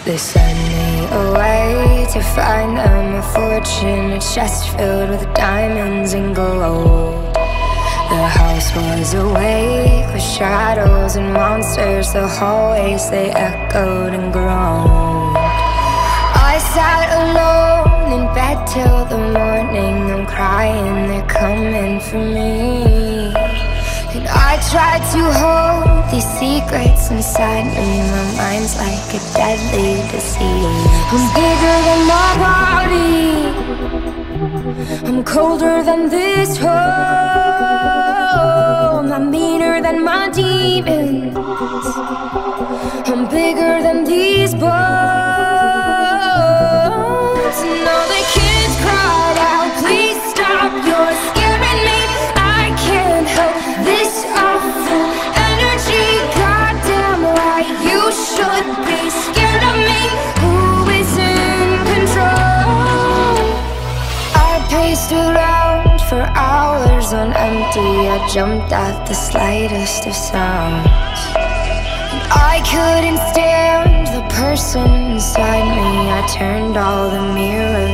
They send me away to find them a fortune, a chest filled with diamonds and gold. The house was awake with shadows and monsters. The hallways, they echoed and groaned. I sat alone in bed till the morning. I'm crying, they're coming for me. And I tried to hold these secrets inside me. My mind's like a deadly disease. I'm bigger than my body, I'm colder than this home. I'm meaner than my demons, I'm bigger than these bones. And all the kids cried out, please stop, you're scaring me. I can't help this awful energy. Goddamn right, you should be scared of me. Who is in control? I paced around for hours on empty. I jumped at the slightest of sounds. I couldn't stand the person inside me. I turned all the mirrors